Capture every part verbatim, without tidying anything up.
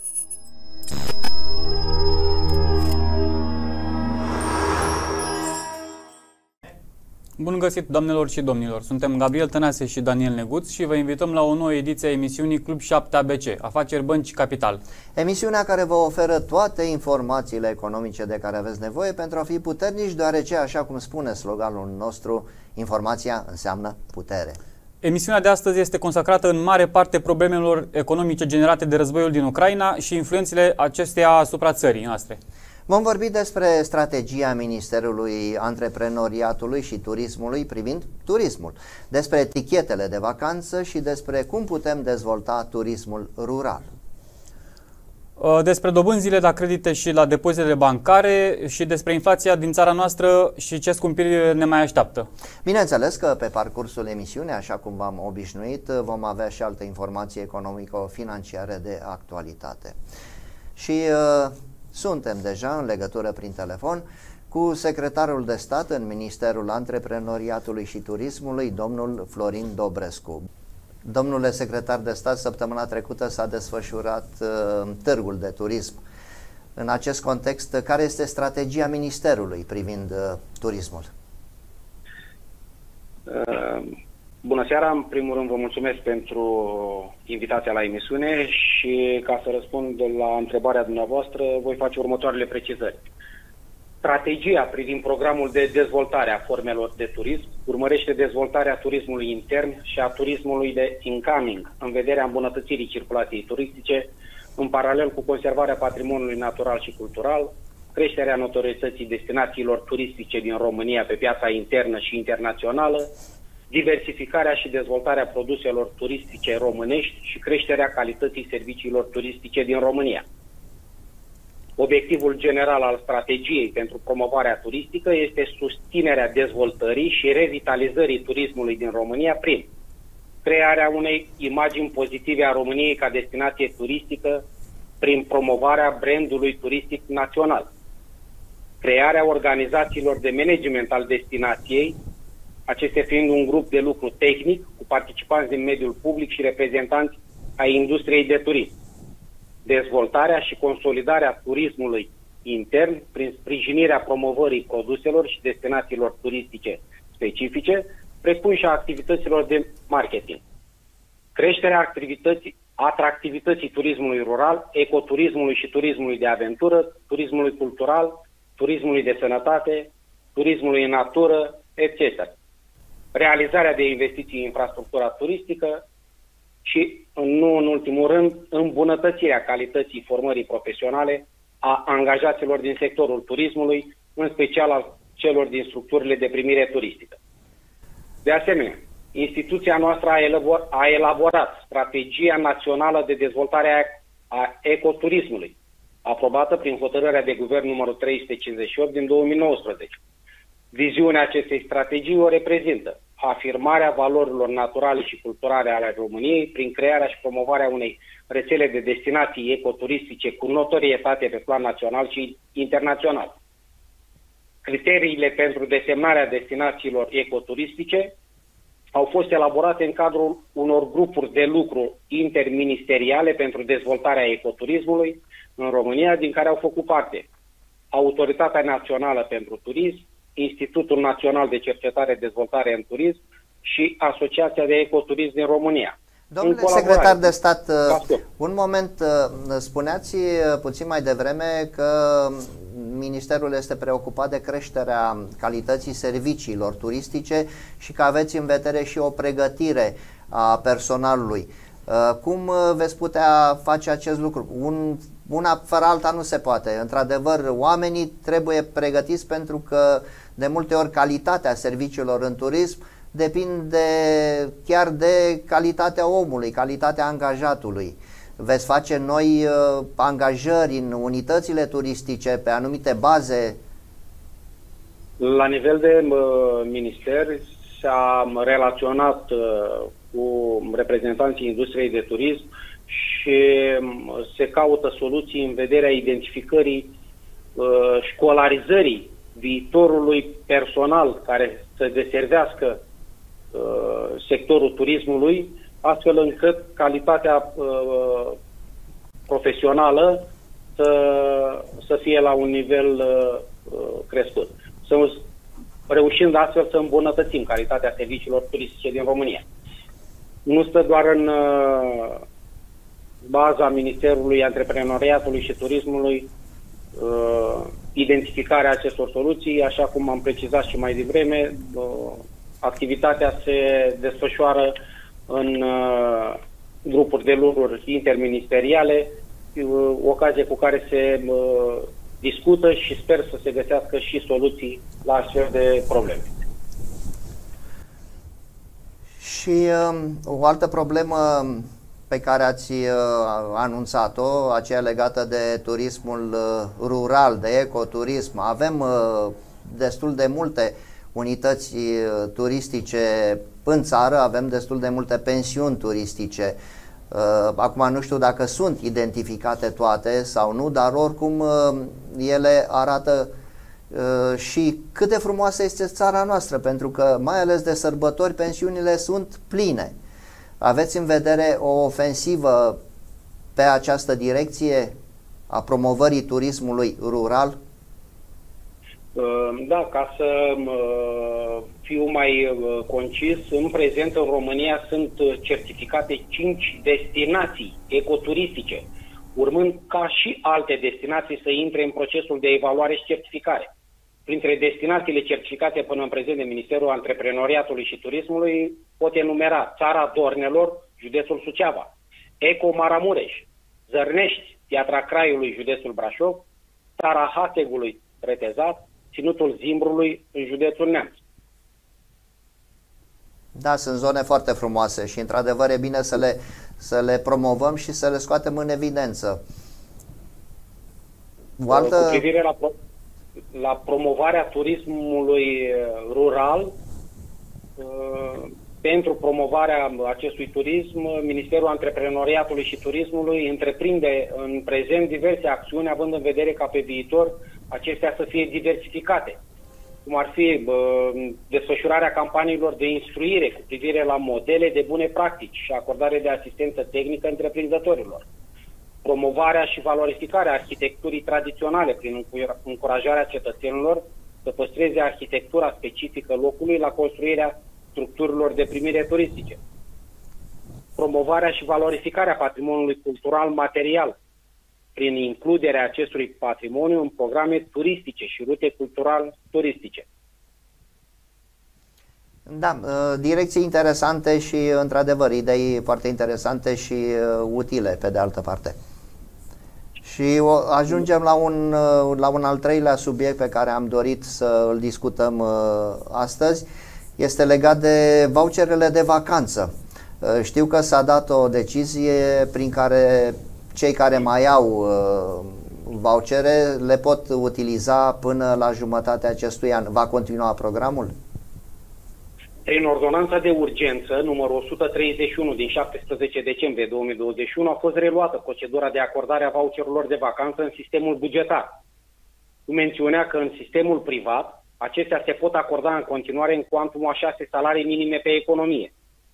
Bun găsit, doamnelor și domnilor! Suntem Gabriel Tănase și Daniel Neguț și vă invităm la o nouă ediție a emisiunii Club șapte A B C, Afaceri, Bănci, Capital. Emisiunea care vă oferă toate informațiile economice de care aveți nevoie pentru a fi puternici, deoarece, așa cum spune sloganul nostru, informația înseamnă putere. Emisiunea de astăzi este consacrată în mare parte problemelor economice generate de războiul din Ucraina și influențele acesteia asupra țării noastre. Vom vorbi despre strategia Ministerului Antreprenoriatului și Turismului privind turismul, despre etichetele de vacanță și despre cum putem dezvolta turismul rural. Despre dobânzile la credite și la depozitele bancare și despre inflația din țara noastră și ce scumpiri ne mai așteaptă. Bineînțeles că pe parcursul emisiunii, așa cum v-am obișnuit, vom avea și alte informații economico-financiare de actualitate. Și uh, suntem deja în legătură prin telefon cu secretarul de stat în Ministerul Antreprenoriatului și Turismului, domnul Florin Dobrescu. Domnule secretar de stat, săptămâna trecută s-a desfășurat uh, târgul de turism. În acest context, care este strategia Ministerului privind uh, turismul? Uh, bună seara! În primul rând vă mulțumesc pentru invitația la emisiune și ca să răspund la întrebarea dumneavoastră, voi face următoarele precizări. Strategia privind programul de dezvoltare a formelor de turism urmărește dezvoltarea turismului intern și a turismului de incoming în vederea îmbunătățirii circulației turistice, în paralel cu conservarea patrimoniului natural și cultural, creșterea notorietății destinațiilor turistice din România pe piața internă și internațională, diversificarea și dezvoltarea produselor turistice românești și creșterea calității serviciilor turistice din România. Obiectivul general al strategiei pentru promovarea turistică este susținerea dezvoltării și revitalizării turismului din România prin crearea unei imagini pozitive a României ca destinație turistică prin promovarea brandului turistic național, crearea organizațiilor de management al destinației, acestea fiind un grup de lucru tehnic cu participanți din mediul public și reprezentanți ai industriei de turism, dezvoltarea și consolidarea turismului intern prin sprijinirea promovării produselor și destinațiilor turistice specifice, precum și a activităților de marketing. Creșterea activității, atractivității turismului rural, ecoturismului și turismului de aventură, turismului cultural, turismului de sănătate, turismului în natură, et cetera. Realizarea de investiții în infrastructura turistică și, nu în ultimul rând, îmbunătățirea calității formării profesionale a angajaților din sectorul turismului, în special a celor din structurile de primire turistică. De asemenea, instituția noastră a, elabor a elaborat Strategia Națională de Dezvoltare a Ecoturismului, aprobată prin hotărârea de guvern numărul trei sute cincizeci și opt din două mii nouăsprezece. Viziunea acestei strategii o reprezintă afirmarea valorilor naturale și culturale ale României prin crearea și promovarea unei rețele de destinații ecoturistice cu notorietate pe plan național și internațional. Criteriile pentru desemnarea destinațiilor ecoturistice au fost elaborate în cadrul unor grupuri de lucru interministeriale pentru dezvoltarea ecoturismului în România, din care au făcut parte Autoritatea Națională pentru Turism, Institutul Național de Cercetare Dezvoltare în Turism și Asociația de Ecoturism din România. Domnule secretar de stat, un moment, spuneați puțin mai devreme că Ministerul este preocupat de creșterea calității serviciilor turistice și că aveți în vedere și o pregătire a personalului. Cum veți putea face acest lucru? Un, una fără alta nu se poate. Într-adevăr, oamenii trebuie pregătiți pentru că de multe ori calitatea serviciilor în turism depinde chiar de calitatea omului, calitatea angajatului. Veți face noi uh, angajări în unitățile turistice pe anumite baze? La nivel de uh, minister s-a relaționat uh, cu reprezentanții industriei de turism și se caută soluții în vederea identificării uh, școlarizării viitorului personal care să deservească uh, sectorul turismului, astfel încât calitatea uh, profesională să, să fie la un nivel uh, crescut. Să, reușind astfel să îmbunătățim calitatea serviciilor turistice din România. Nu stă doar în uh, baza Ministerului Antreprenoriatului și Turismului uh, identificarea acestor soluții, așa cum am precizat și mai devreme, uh, activitatea se desfășoară în uh, grupuri de lucruri interministeriale, uh, ocazie cu care se uh, discută și sper să se găsească și soluții la astfel de probleme. Și uh, o altă problemă pe care ați uh, anunțat-o, aceea legată de turismul uh, rural, de ecoturism. Avem uh, destul de multe unități uh, turistice în țară, avem destul de multe pensiuni turistice. Uh, acum nu știu dacă sunt identificate toate sau nu, dar oricum uh, ele arată uh, și cât de frumoasă este țara noastră, pentru că mai ales de sărbători pensiunile sunt pline. Aveți în vedere o ofensivă pe această direcție a promovării turismului rural? Da, ca să fiu mai concis, în prezent în România sunt certificate cinci destinații ecoturistice, urmând ca și alte destinații să intre în procesul de evaluare și certificare. Printre destinațiile certificate până în prezent de Ministerul Antreprenoriatului și Turismului pot enumera Țara Dornelor, județul Suceava, Eco Maramureș, Zărnești, Piatra Craiului, județul Brașov, Țara Hategului, Retezat, Ținutul Zimbrului, în județul Neamț. Da, sunt zone foarte frumoase și într-adevăr e bine să le, să le promovăm și să le scoatem în evidență. O altă... Cu privire la, pro... la promovarea turismului rural, pentru promovarea acestui turism, Ministerul Antreprenoriatului și Turismului întreprinde în prezent diverse acțiuni, având în vedere ca pe viitor acestea să fie diversificate, cum ar fi uh, desfășurarea campaniilor de instruire cu privire la modele de bune practici și acordare de asistență tehnică întreprinzătorilor, promovarea și valorificarea arhitecturii tradiționale prin încurajarea cetățenilor să păstreze arhitectura specifică locului la construirea structurilor de primire turistice, promovarea și valorificarea patrimoniului cultural material prin includerea acestui patrimoniu în programe turistice și rute cultural-turistice. Da, direcții interesante și, într-adevăr, idei foarte interesante și utile, pe de altă parte. Și ajungem la un, la un al treilea subiect pe care am dorit să îl discutăm astăzi. Este legat de voucherele de vacanță. Știu că s-a dat o decizie prin care cei care mai au uh, vouchere le pot utiliza până la jumătatea acestui an. Va continua programul? Prin ordonanța de urgență numărul o sută treizeci și unu din șaptesprezece decembrie două mii douăzeci și unu a fost reluată procedura de acordare a voucherurilor de vacanță în sistemul bugetar, cu mențiunea că în sistemul privat acestea se pot acorda în continuare în cuantumul a șase salarii minime pe economie.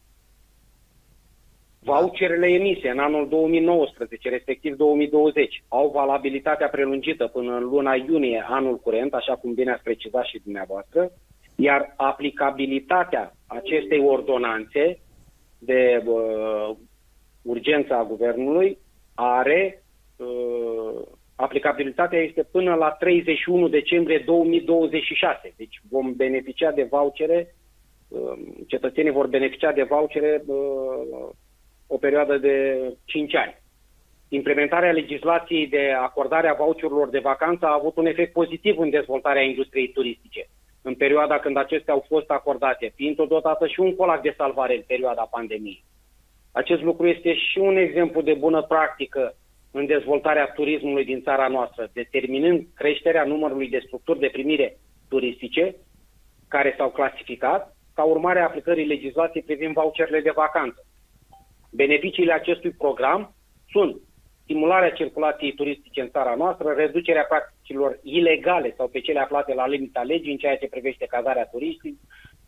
Voucherele emise în anul două mii nouăsprezece, respectiv două mii douăzeci, au valabilitatea prelungită până în luna iunie anul curent, așa cum bine ați precizat și dumneavoastră, iar aplicabilitatea acestei ordonanțe de uh, urgență a Guvernului are, uh, aplicabilitatea este până la treizeci și unu decembrie două mii douăzeci și șase. Deci vom beneficia de vouchere, uh, cetățenii vor beneficia de vouchere uh, o perioadă de cinci ani. Implementarea legislației de acordare a voucherurilor de vacanță a avut un efect pozitiv în dezvoltarea industriei turistice în perioada când acestea au fost acordate, fiind totodată și un colac de salvare în perioada pandemiei. Acest lucru este și un exemplu de bună practică în dezvoltarea turismului din țara noastră, determinând creșterea numărului de structuri de primire turistice care s-au clasificat ca urmare a aplicării legislației privind voucherele de vacanță. Beneficiile acestui program sunt stimularea circulației turistice în țara noastră, reducerea practicilor ilegale sau pe cele aflate la limita legii în ceea ce privește cazarea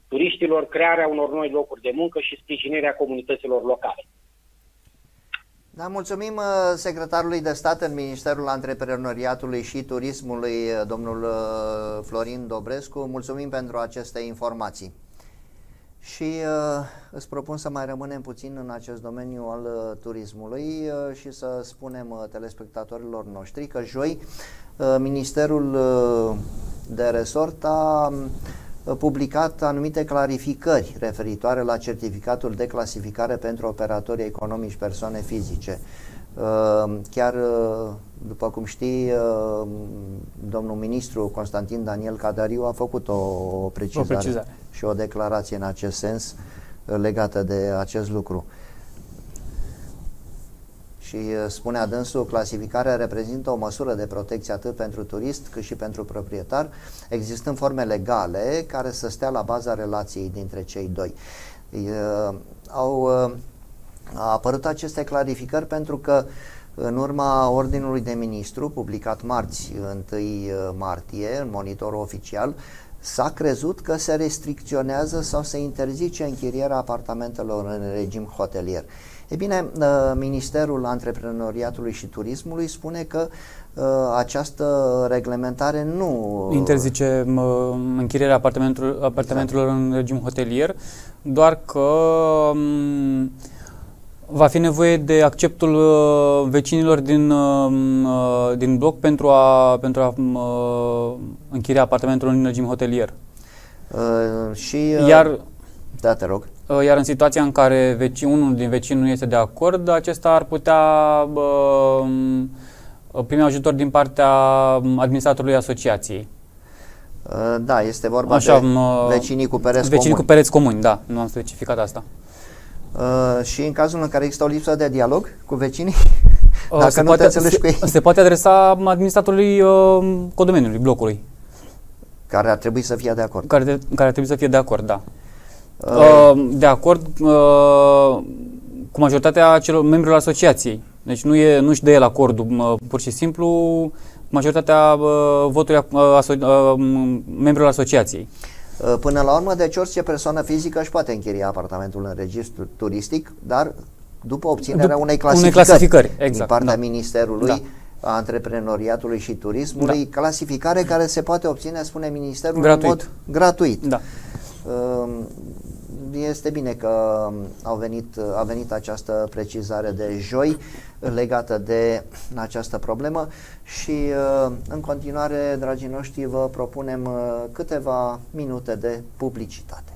turiștilor, crearea unor noi locuri de muncă și sprijinirea comunităților locale. Da, mulțumim secretarului de stat în Ministerul Antreprenoriatului și Turismului, domnul Florin Dobrescu. Mulțumim pentru aceste informații. Și uh, îți propun să mai rămânem puțin în acest domeniu al uh, turismului uh, și să spunem uh, telespectatorilor noștri că joi uh, Ministerul uh, de Resort a uh, publicat anumite clarificări referitoare la certificatul de clasificare pentru operatorii economici persoane fizice. Uh, chiar, uh, după cum știi, uh, domnul ministru Constantin Daniel Cadariu a făcut o, o, precizare, o precizare și o declarație în acest sens uh, legată de acest lucru. Și uh, spunea dânsul, clasificarea reprezintă o măsură de protecție atât pentru turist cât și pentru proprietar, existând forme legale care să stea la baza relației dintre cei doi. Uh, au... Uh, A apărut aceste clarificări pentru că în urma ordinului de ministru publicat marți, întâi martie, în monitorul oficial, s-a crezut că se restricționează sau se interzice închirierea apartamentelor în regim hotelier. E bine, Ministerul Antreprenoriatului și Turismului spune că această reglementare nu interzice închirierea apartamentelor, apartamentelor exact. în regim hotelier, doar că va fi nevoie de acceptul uh, vecinilor din, uh, din bloc pentru a, pentru a uh, închiria apartamentul în regim hotelier. Uh, și, uh, iar, da, te rog. Uh, iar în situația în care veci, unul din vecini nu este de acord, acesta ar putea uh, primi ajutor din partea administratorului asociației. Uh, da, este vorba Așa, de uh, vecinii cu pereți vecinii comuni. cu pereți comuni, da, nu am specificat asta. Uh, și în cazul în care există o lipsă de dialog cu vecinii, uh, dacă se nu poate, te înțelegi se, cu ei, se poate adresa administratorului uh, condominiului, blocului. Care ar trebui să fie de acord. Care, de, care ar trebui să fie de acord, da. Uh. Uh, de acord uh, cu majoritatea celor membrilor asociației. Deci nu e, nu-și dă el acordul, uh, pur și simplu majoritatea uh, votului uh, aso, uh, membrilor asociației. Până la urmă, deci orice persoană fizică își poate închiria apartamentul în registru turistic, dar după obținerea unei clasificări, unei clasificări exact, din partea da. Ministerului da. Antreprenoriatului și Turismului, da. clasificare care se poate obține, spune Ministerul, gratuit. în mod gratuit. Da. Este bine că au venit, a venit această precizare de joi legată de această problemă și în continuare, dragii noștri, vă propunem câteva minute de publicitate.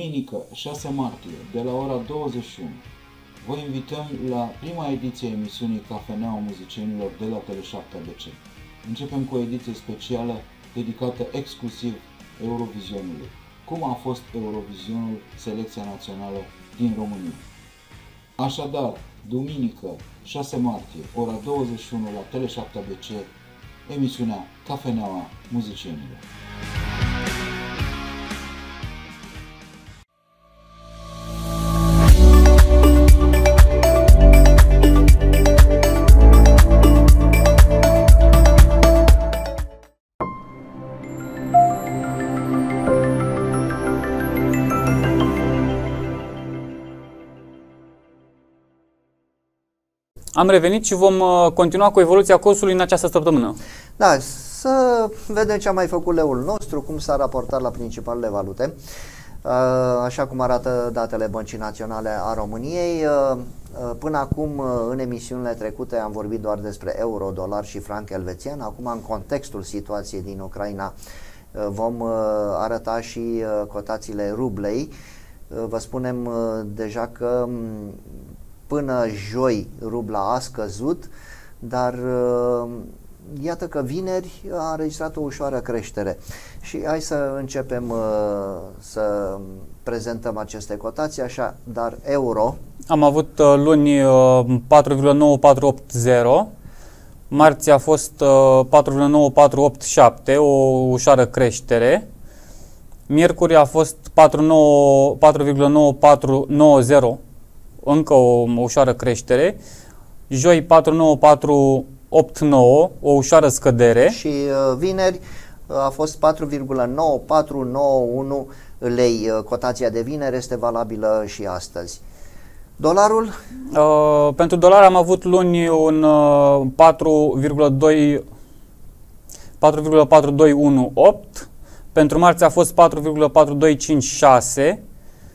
duminică, șase martie, de la ora douăzeci și unu, vă invităm la prima ediție a emisiunii Cafeneaua Muzicienilor de la Tele șapte A B C. Începem cu o ediție specială dedicată exclusiv Eurovizionului. Cum a fost Eurovizionul, selecția națională din România? Așadar, duminică, șase martie, ora douăzeci și unu, la Tele șapte A B C, emisiunea Cafeneaua Muzicienilor. Am revenit și vom continua cu evoluția cursului în această săptămână. Da, să vedem ce a mai făcut leul nostru, cum s-a raportat la principalele valute. Așa cum arată datele Băncii Naționale a României, până acum în emisiunile trecute am vorbit doar despre euro, dolar și franc elvețian. Acum, în contextul situației din Ucraina, vom arăta și cotațiile rublei. Vă spunem deja că până joi rubla a scăzut, dar iată că vineri a înregistrat o ușoară creștere. Și hai să începem uh, să prezentăm aceste cotații, așa, dar euro. Am avut uh, luni uh, patru virgulă nouă patru opt zero, marți a fost uh, patru virgulă nouă patru opt șapte, o ușoară creștere. Miercuri a fost patru virgulă nouă patru nouă zero, încă o, o ușoară creștere. Joi patru virgulă nouă patru opt nouă, o ușoară scădere. Și uh, vineri uh, a fost patru virgulă nouă patru nouă unu lei. Uh, cotația de vineri este valabilă și astăzi. Dolarul? Uh, pentru dolar am avut luni un uh, patru virgulă patru doi unu opt, pentru marți a fost patru virgulă patru doi cinci șase,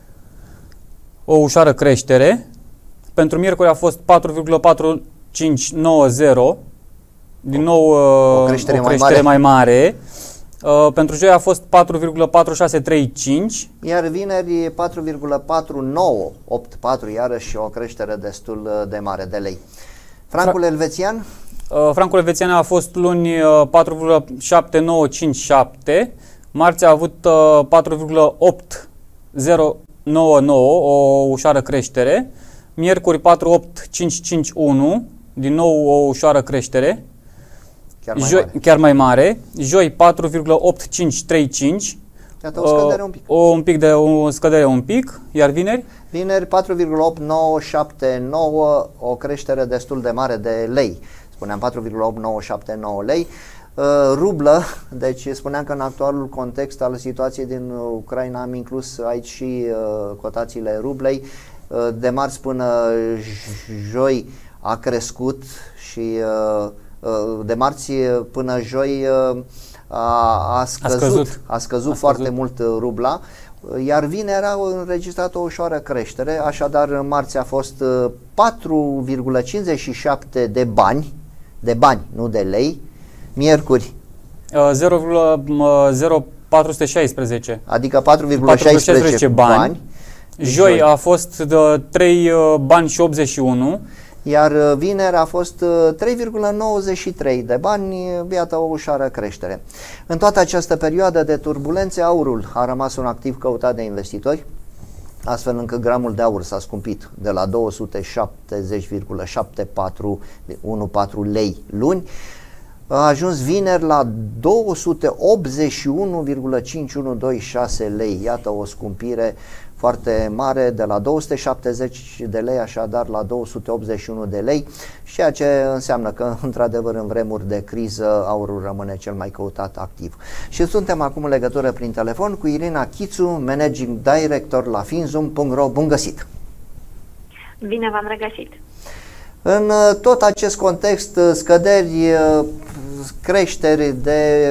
o ușoară creștere. Pentru miercuri a fost patru virgulă patru cinci nouă zero, din nou uh, o creștere, o creștere mai mare. Mai mare. Uh, pentru joi a fost patru virgulă patru șase trei cinci. Iar vineri patru virgulă patru nouă opt patru, iarăși o creștere destul de mare de lei. Francul Fra elvețian? Uh, francul elvețian a fost luni uh, patru virgulă șapte nouă cinci șapte, marți a avut uh, patru virgulă opt zero nouă nouă, o ușoară creștere. Miercuri patru virgulă opt cinci cinci unu, din nou o ușoară creștere. Chiar mai, Joi, mare. chiar mai mare. Joi patru virgulă opt cinci trei cinci. Iată o scădere un pic. O, un pic de o scădere un pic, iar vineri? Vineri patru virgulă opt nouă șapte nouă, o creștere destul de mare de lei. Spuneam patru virgulă opt nouă șapte nouă lei. Uh, rublă, deci spuneam că în actualul context al situației din Ucraina am inclus aici și uh, cotațiile rublei. Uh, de marți până joi a crescut și uh, de marți până joi a, a scăzut, a scăzut, a scăzut a foarte scăzut. mult rubla, iar vineri a înregistrat o ușoară creștere, așadar marți a fost patru virgulă cincizeci și șapte de bani, de bani, nu de lei, miercuri zero virgulă patru șaisprezece, adică patru virgulă șaisprezece bani, bani. Joi, joi a fost de trei bani și optzeci și unu, iar vineri a fost trei virgulă nouăzeci și trei de bani, iată o ușoară creștere. În toată această perioadă de turbulențe, aurul a rămas un activ căutat de investitori, astfel încât gramul de aur s-a scumpit de la două sute șaptezeci virgulă șapte patru unu patru lei luni, a ajuns vineri la două sute optzeci și unu virgulă cinci unu doi șase lei, iată o scumpire foarte mare, de la două sute șaptezeci de lei așadar la două sute optzeci și unu de lei, ceea ce înseamnă că într-adevăr în vremuri de criză aurul rămâne cel mai căutat activ. Și suntem acum în legătură prin telefon cu Irina Chițu, Managing Director la finzoom punct ro. Bun găsit! Bine v-am regăsit! În tot acest context, scăderi, creșteri de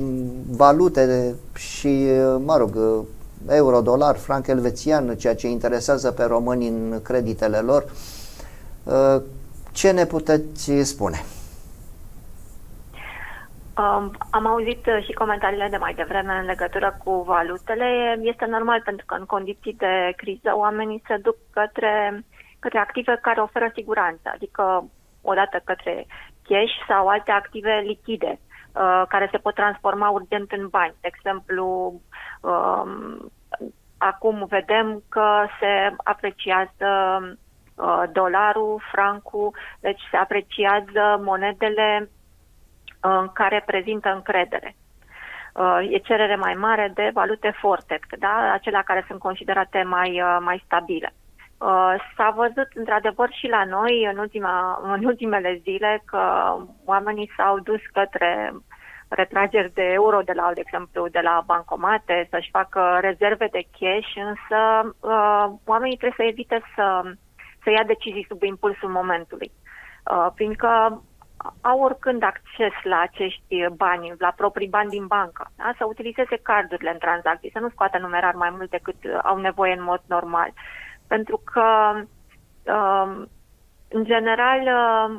valute și, mă rog, euro, dolar, franc elvețian, ceea ce interesează pe români în creditele lor, ce ne puteți spune? Um, am auzit și comentariile de mai devreme în legătură cu valutele. Este normal pentru că în condiții de criză oamenii se duc către, către active care oferă siguranță, adică odată către cash sau alte active lichide uh, care se pot transforma urgent în bani. De exemplu, um, acum vedem că se apreciază uh, dolarul, francul, deci se apreciază monedele uh, care prezintă încredere. Uh, e cerere mai mare de valute forte, da? Acelea care sunt considerate mai, uh, mai stabile. Uh, s-a văzut într-adevăr și la noi în, ultima, în ultimele zile că oamenii s-au dus către retrageri de euro de la, de exemplu, de la bancomate, să-și facă rezerve de cash, însă uh, oamenii trebuie să evite să, să ia decizii sub impulsul momentului. Uh, fiindcă au oricând acces la acești bani, la proprii bani din bancă, da? Să utilizeze cardurile în tranzacții, să nu scoată numerar mai mult decât au nevoie în mod normal. Pentru că, uh, în general, uh,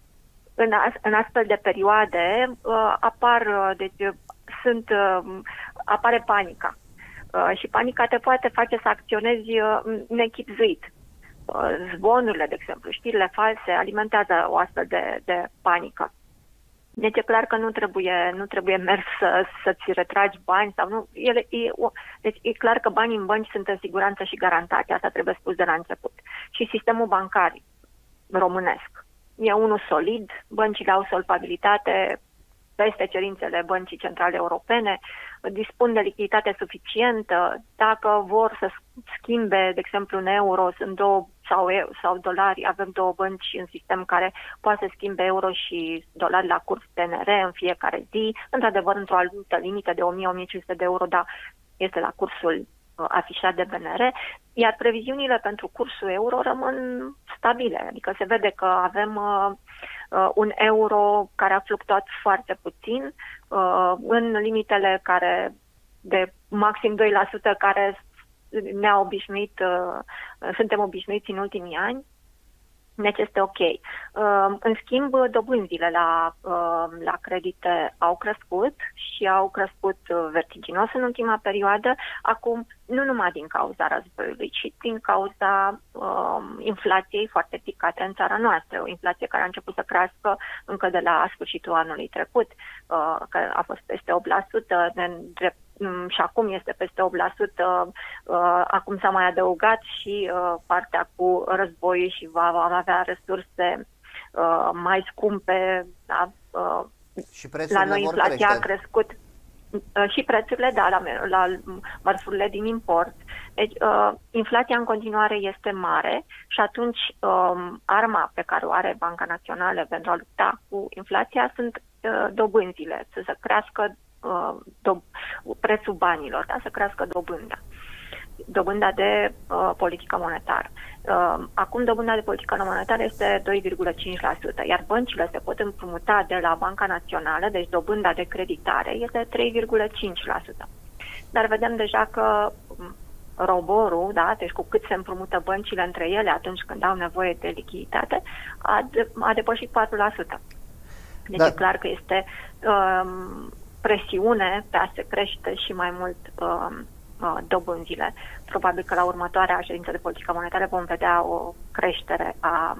în, în astfel de perioade uh, apar, uh, deci sunt, uh, apare panica. Uh, și panica te poate face să acționezi uh, nechipzuit. Uh, zvonurile, de exemplu, știrile false alimentează o astfel de, de panică. Deci e clar că nu trebuie, nu trebuie mers să, să-ți retragi bani sau nu. Ele, e, o, deci e clar că banii în bănci sunt în siguranță și garantate. Asta trebuie spus de la început. Și sistemul bancar românesc e unul solid, băncile au solvabilitate peste cerințele Băncii Centrale Europene, dispun de lichiditate suficientă. Dacă vor să schimbe, de exemplu, în euro, sunt două sau, sau dolari, avem două bănci în sistem care poate să schimbe euro și dolari la curs T N R în fiecare zi, într-adevăr într-o anumită limită de o mie - o mie cinci sute de euro, dar este la cursul uh, afișat de B N R, iar previziunile pentru cursul euro rămân stabile, adică se vede că avem uh, uh, un euro care a fluctuat foarte puțin, uh, în limitele care de maxim doi la sută care ne-a obișnuit, uh, suntem obișnuiți în ultimii ani, deci este ok. Uh, în schimb, dobânzile la, uh, la credite au crescut și au crescut vertiginos în ultima perioadă, acum nu numai din cauza războiului, ci din cauza uh, inflației foarte picate în țara noastră, o inflație care a început să crească încă de la sfârșitul anului trecut, uh, că a fost peste opt la sută, de drept și acum este peste opt la sută, uh, acum s-a mai adăugat și uh, partea cu război și va, va avea resurse uh, mai scumpe. Da? Uh, și prețurile la noi vor inflația crește. a crescut uh, și prețurile, da, la, la mărfurile din import. Deci uh, inflația în continuare este mare și atunci uh, arma pe care o are Banca Națională pentru a lupta cu inflația sunt uh, dobânzile, să se crească Do, prețul banilor, da? Să crească dobânda. Dobânda de uh, politică monetară. Uh, acum dobânda de politică monetară este doi virgulă cinci la sută, iar băncile se pot împrumuta de la Banca Națională, deci dobânda de creditare este trei virgulă cinci la sută. Dar vedem deja că roborul, da? Deci cu cât se împrumută băncile între ele atunci când au nevoie de lichiditate, a, de, a depășit patru la sută. Deci da. E clar că este um, presiune pe a se crește și mai mult uh, uh, dobânzile. Probabil că la următoarea ședință de politică monetară vom vedea o creștere a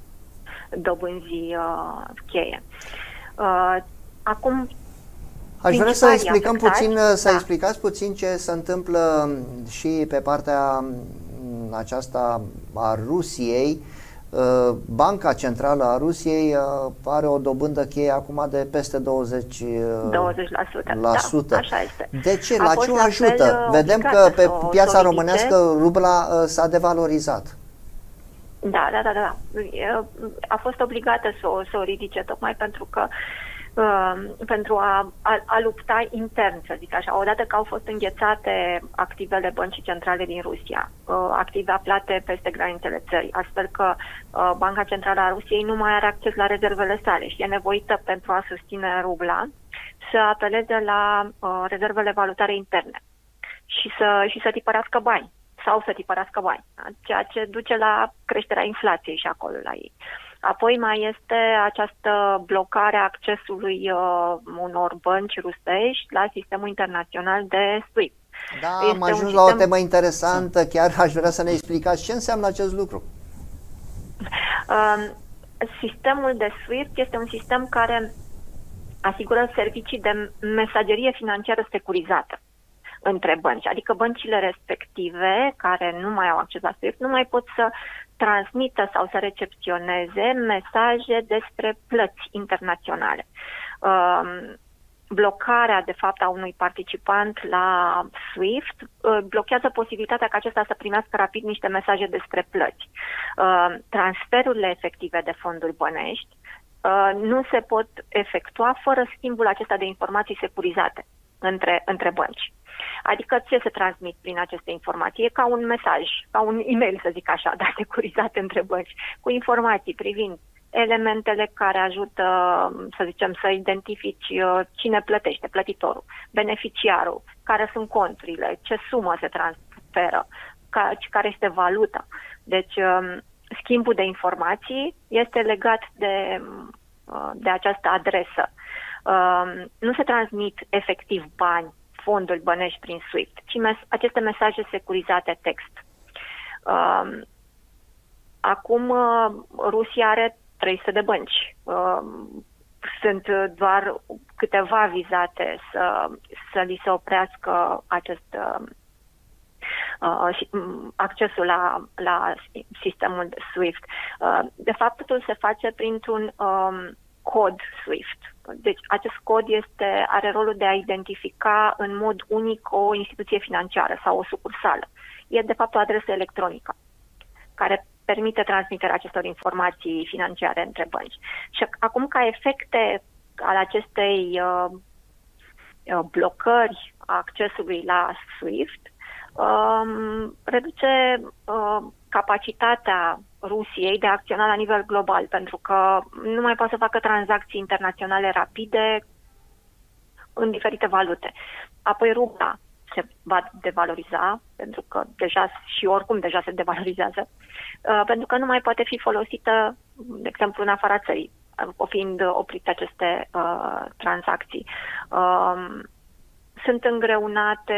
dobânzii uh, cheie. Uh, acum, aș vrea să explicăm afectați, puțin, să da. explicați puțin ce se întâmplă și pe partea aceasta a Rusiei. Banca Centrală a Rusiei are o dobândă cheie acum de peste douăzeci la sută. Da, așa este. De ce? La ce o ajută? Vedem că pe piața românească rubla s-a devalorizat. Da, da, da, da. A fost obligată să o, să o ridice tocmai pentru că Uh, pentru a, a, a lupta intern, să zic așa, odată că au fost înghețate activele Băncii Centrale din Rusia, uh, active aflate peste granițele țării, astfel că uh, Banca Centrală a Rusiei nu mai are acces la rezervele sale și e nevoită pentru a susține rubla să apeleze la uh, rezervele valutare interne și să, și să tipărească bani sau să tipărească bani, da? Ceea ce duce la creșterea inflației și acolo la ei. Apoi mai este această blocare a accesului uh, unor bănci rusești la sistemul internațional de SWIFT. Da, am ajuns sistem... la o temă interesantă, chiar aș vrea să ne explicați ce înseamnă acest lucru. Uh, sistemul de SWIFT este un sistem care asigură servicii de mesagerie financiară securizată între bănci, adică băncile respective care nu mai au acces la SWIFT nu mai pot să transmită sau să recepționeze mesaje despre plăți internaționale. Uh, blocarea, de fapt, a unui participant la SWIFT uh, blochează posibilitatea ca acesta să primească rapid niște mesaje despre plăți. Uh, transferurile efective de fonduri bănești uh, nu se pot efectua fără schimbul acesta de informații securizate între, între bănci. Adică ce se transmit prin aceste informații? E ca un mesaj, ca un e-mail, să zic așa, dar securizat între bănci, cu informații privind elementele care ajută, să zicem, să identifici cine plătește, plătitorul, beneficiarul, care sunt conturile, ce sumă se transferă, care este valuta. Deci, schimbul de informații este legat de, de această adresă. Nu se transmit efectiv bani, fonduri bănești prin SWIFT, ci mes- aceste mesaje securizate text. Uh, acum uh, Rusia are trei sute de bănci. Uh, sunt doar câteva vizate să, să li se oprească acest uh, uh, accesul la, la sistemul SWIFT. Uh, de fapt, totul se face printr-un um, cod SWIFT. Deci acest cod este, are rolul de a identifica în mod unic o instituție financiară sau o sucursală. E de fapt o adresă electronică care permite transmiterea acestor informații financiare între bănci. Și acum, ca efecte al acestei uh, blocări a accesului la SWIFT, uh, reduce uh, capacitatea Rusiei de a acționa la nivel global, pentru că nu mai poate să facă tranzacții internaționale rapide în diferite valute. Apoi rubla se va devaloriza, pentru că deja și oricum deja se devalorizează, uh, pentru că nu mai poate fi folosită, de exemplu, în afara țării, fiind oprite aceste uh, tranzacții. Uh, sunt îngreunate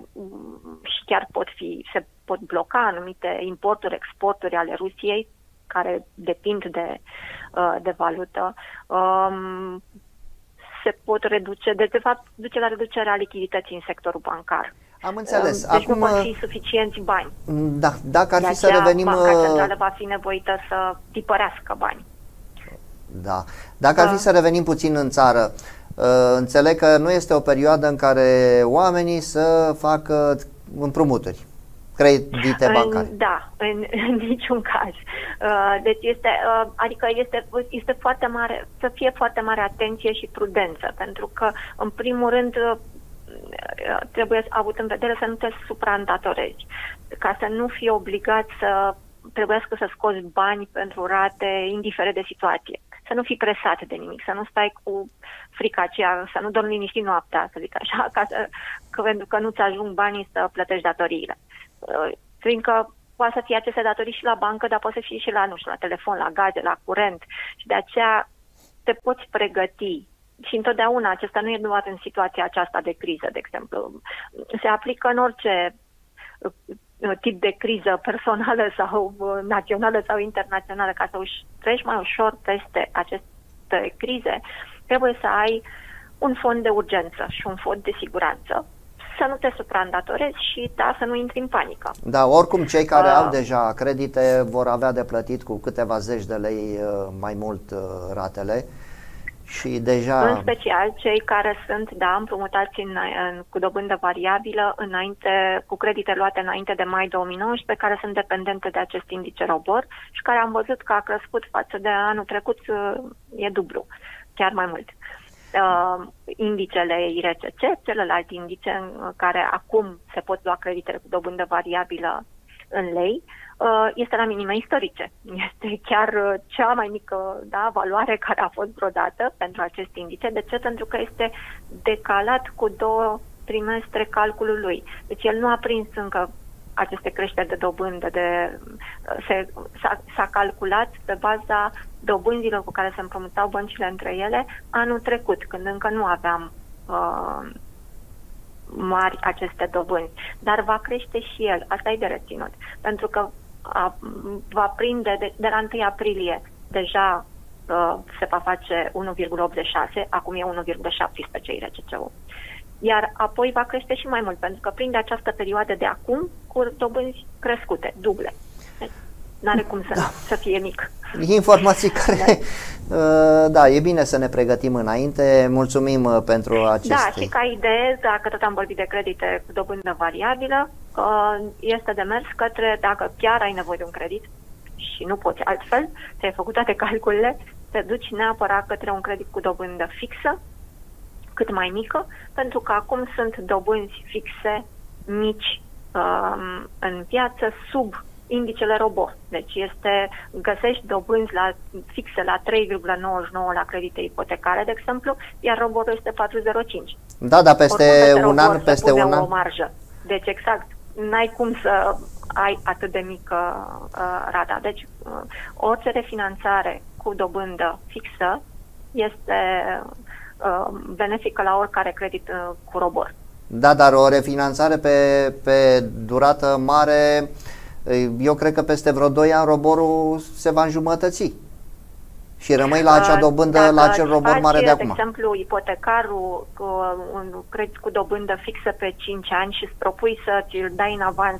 și chiar pot fi, se pot bloca anumite importuri, exporturi ale Rusiei, care depind de, de valută. Um, se pot reduce, de, de fapt, duce la reducerea lichidității în sectorul bancar. Am înțeles. Deci Acum, nu pot fi suficienți bani. Da, dacă ar fi să revenim... Banca Centrală va fi nevoită să tipărească bani. Da. Dacă ar fi să revenim puțin în țară, înțeleg că nu este o perioadă în care oamenii să facă împrumuturi, credite bancare. Da, în, în niciun caz. Deci este, adică este, este foarte mare, să fie foarte mare atenție și prudență, pentru că, în primul rând, trebuie avut în vedere să nu te supraîndatorezi, ca să nu fii obligat să trebuiască să scoți bani pentru rate, indiferent de situație. Să nu fii presat de nimic, să nu stai cu frica aceea, să nu dormi liniștit noaptea, să zic așa, ca să, că, pentru că nu-ți ajung banii să plătești datoriile. Fiindcă poate să fie aceste datorii și la bancă, dar poate să fie și la, nu știu, la telefon, la gaze, la curent. Și de aceea te poți pregăti. Și întotdeauna acesta nu e doar în situația aceasta de criză, de exemplu. Se aplică în orice tip de criză personală sau națională sau internațională. Ca să treci mai ușor peste aceste crize, trebuie să ai un fond de urgență și un fond de siguranță, să nu te supraîndatorezi și da, să nu intri în panică. Da, oricum cei care uh, au deja credite vor avea de plătit cu câteva zeci de lei mai mult ratele. Și deja... În special cei care sunt, da, împrumutați în, în, cu dobândă variabilă înainte, cu credite luate înainte de mai două mii nouăsprezece, care sunt dependente de acest indice ROBOR și care am văzut că a crescut față de anul trecut, e dublu, chiar mai mult. Uh, indicele I R C C, celălalt indice în care acum se pot lua creditele cu dobândă variabilă în lei, este la minime istorice. Este chiar cea mai mică, da, valoare care a fost vreodată pentru acest indice. De ce? Pentru că este decalat cu două trimestre calculul lui. Deci el nu a prins încă aceste creșteri de dobândă. De, se, s-a, s-a calculat pe baza dobânzilor cu care se împrumutau băncile între ele anul trecut, când încă nu aveam uh, mari aceste dobânzi. Dar va crește și el, asta e de reținut, pentru că a, va prinde de, de la întâi aprilie deja uh, se va face unu virgulă optzeci și șase, acum e unu virgulă șaptesprezece I R C C-ul. Iar apoi va crește și mai mult, pentru că prinde această perioadă de acum cu dobânzi crescute, duble. N-are cum să, da. să fie mic. Informații care, da. da, e bine să ne pregătim înainte. Mulțumim pentru aceste... Da, și ca idee, dacă tot am vorbit de credite cu dobândă variabilă, este de mers către, dacă chiar ai nevoie de un credit și nu poți altfel, ți-ai făcut toate calculele, te duci neapărat către un credit cu dobândă fixă, cât mai mică, pentru că acum sunt dobânzi fixe mici um, în piață sub indicele ROBOR. Deci este, găsești dobânzi la, fixe la trei virgulă nouăzeci și nouă la credite ipotecare, de exemplu, iar ROBOR este patru virgulă zero cinci. Da, dar peste un an, peste un an. O marjă. Deci exact, n-ai cum să ai atât de mică uh, rata. Deci uh, orice refinanțare cu dobândă fixă este uh, benefică la oricare credit uh, cu ROBOR. Da, dar o refinanțare pe, pe durată mare, eu cred că peste vreo doi ani roborul se va înjumătăți și rămâi la acea dobândă, Dacă la acel robor mare de acum. De exemplu, ipotecarul cu un credit cu dobândă fixă pe cinci ani și îți propui să ți-l dai în avans,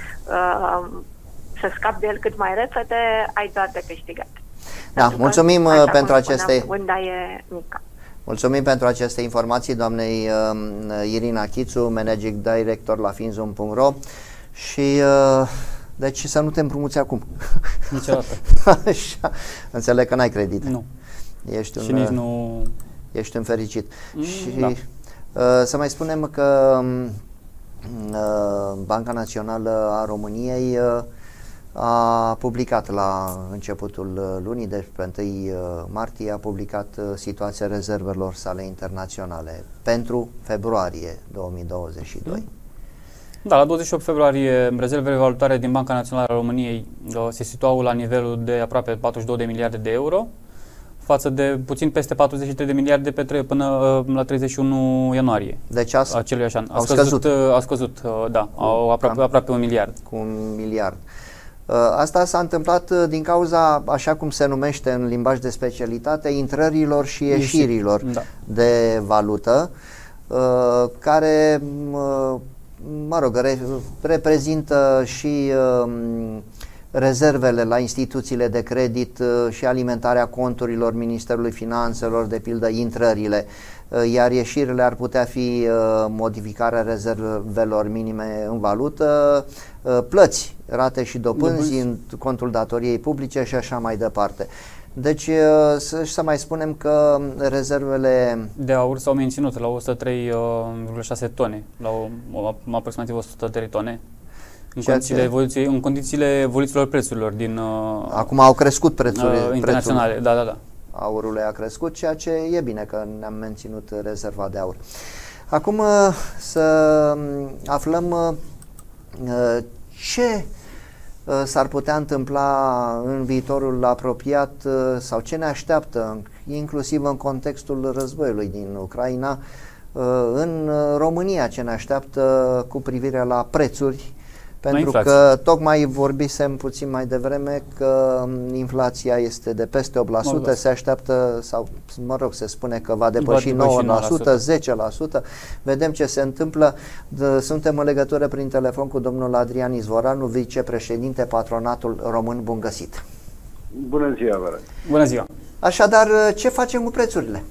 uh, să scapi de el cât mai repede, ai doar de câștigat. Da, pentru mulțumim că, pentru aceste... Dobânda e mică. Mulțumim pentru aceste informații doamnei uh, Irina Chițu, Managing Director la finzum punct ro și uh, deci să nu te împrumuți acum. Niciodată. Așa. Înțeleg că n-ai credit. Nu. Ești un, și nici nu... Ești un fericit. Mm, și da. uh, să mai spunem că uh, Banca Națională a României uh, a publicat la începutul lunii, deci pe întâi martie, a publicat situația rezervelor sale internaționale pentru februarie două mii douăzeci și doi. Da, la douăzeci și opt februarie, rezervele valutare din Banca Națională a României se situau la nivelul de aproape patruzeci și două de miliarde de euro, față de puțin peste patruzeci și trei de miliarde pe tre până la treizeci și unu ianuarie. Deci acelui an. A au scăzut, scăzut. A scăzut, da, au aproape, aproape un miliard. Cu un miliard. Asta s-a întâmplat din cauza, așa cum se numește în limbaj de specialitate, intrărilor și ieșirilor da. de valută, care, mă rog, reprezintă și rezervele la instituțiile de credit și alimentarea conturilor Ministerului Finanțelor, de pildă intrările, iar ieșirile ar putea fi modificarea rezervelor minime în valută, plăți, rate și dobânzi în contul datoriei publice și așa mai departe. Deci să, să mai spunem că rezervele de aur s-au menținut la o sută trei virgulă șase tone, la o, o, aproximativ o sută trei tone. În condițiile, evoluției, în condițiile evoluțiilor prețurilor din acum au crescut prețurile uh, internaționale, prețul da, da, da. Aurului a crescut, ceea ce e bine că ne-am menținut rezerva de aur. Acum să aflăm ce s-ar putea întâmpla în viitorul apropiat sau ce ne așteaptă, inclusiv în contextul războiului din Ucraina, în România, ce ne așteaptă cu privire la prețuri, pentru că tocmai vorbisem puțin mai devreme că inflația este de peste opt la sută, se așteaptă, sau mă rog, se spune că va depăși nouă la sută, zece la sută. Vedem ce se întâmplă. Suntem în legătură prin telefon cu domnul Adrian Izvoranu, vicepreședinte Patronatul Român. Bun găsit! Bună ziua, vă rog! Bună ziua! Așadar, ce facem cu prețurile?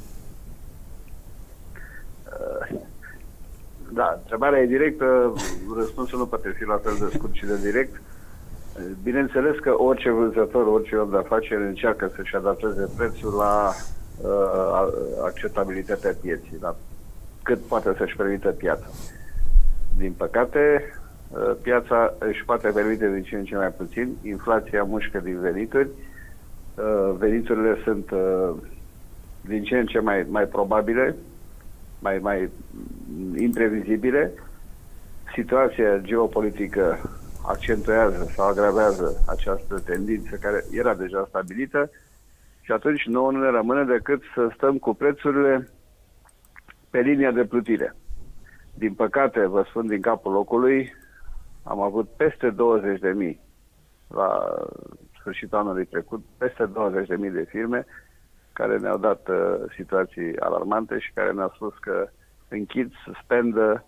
Da, întrebarea e directă, răspunsul nu poate fi la fel de scurt și de direct. Bineînțeles că orice vânzător, orice om de afaceri încearcă să-și adapteze prețul la uh, acceptabilitatea pieții, la cât poate să-și permită piața. Din păcate, uh, piața își poate permite din ce în ce mai puțin, inflația mușcă din venituri, uh, veniturile sunt uh, din ce în ce mai, mai probabile, mai, mai imprevizibile situația geopolitică accentuează sau agravează această tendință care era deja stabilită și atunci nouă nu ne rămâne decât să stăm cu prețurile pe linia de plutire. Din păcate, vă spun din capul locului, am avut peste douăzeci de mii la sfârșitul anului trecut, peste douăzeci de mii de firme care ne-au dat uh, situații alarmante și care ne-au spus că închid, suspendă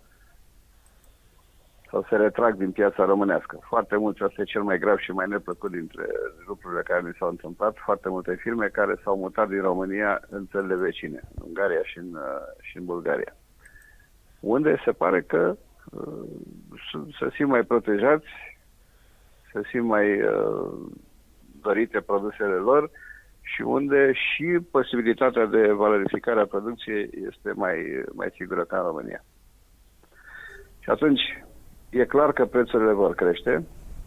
sau se retrag din piața românească. Foarte mulți, asta e cel mai grav și mai neplăcut dintre lucrurile care mi s-au întâmplat, foarte multe firme care s-au mutat din România în țările vecine, în Ungaria și în, uh, și în Bulgaria. Unde se pare că uh, să simt mai protejați, să simt mai uh, dorite produsele lor și unde și posibilitatea de valorificare a producției este mai, mai sigură ca în România. Și atunci, e clar că prețurile vor crește.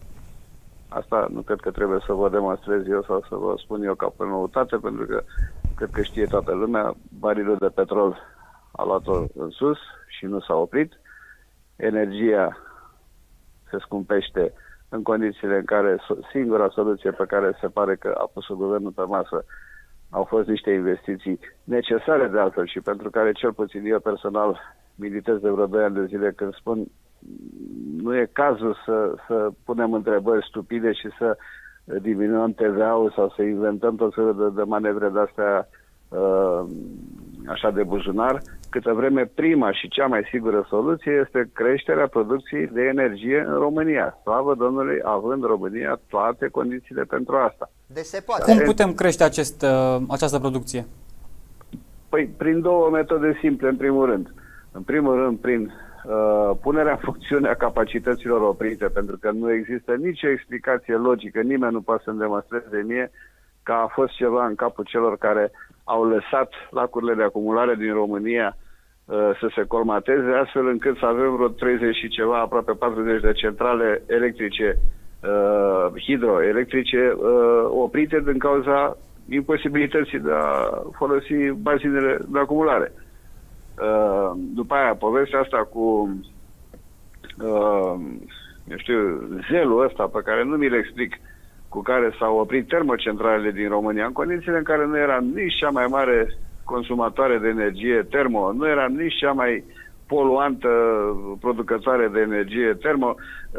Asta nu cred că trebuie să vă demonstrez eu sau să vă spun eu ca pe noutate, pentru că cred că știe toată lumea, barilul de petrol a luat-o în sus și nu s-a oprit. Energia se scumpește în condițiile în care singura soluție pe care se pare că a pus-o guvernul pe masă au fost niște investiții necesare de altfel și pentru care cel puțin eu personal militez de vreo doi ani de zile când spun nu e cazul să, să punem întrebări stupide și să diminuăm T V A-ul sau să inventăm tot felul de, de manevre de-astea uh, așa de buzunar, câtă vreme prima și cea mai sigură soluție este creșterea producției de energie în România. Slavă Domnului, având România toate condițiile pentru asta. Deci se poate. Cum putem crește acest, această producție? Păi prin două metode simple, în primul rând. În primul rând, prin uh, punerea în funcțiune a capacităților oprite, pentru că nu există nicio explicație logică, nimeni nu poate să-mi demonstreze mie că a fost ceva în capul celor care au lăsat lacurile de acumulare din România uh, să se colmateze, astfel încât să avem vreo treizeci și ceva, aproape patruzeci de centrale electrice, uh, hidroelectrice, uh, oprite din cauza imposibilității de a folosi bazinele de acumulare. Uh, după aia, povestea asta cu uh, eu știu, zelul ăsta pe care nu mi-l explic, cu care s-au oprit termocentralele din România, în condițiile în care nu era nici cea mai mare consumatoare de energie termo, nu era nici cea mai poluantă producătoare de energie termo.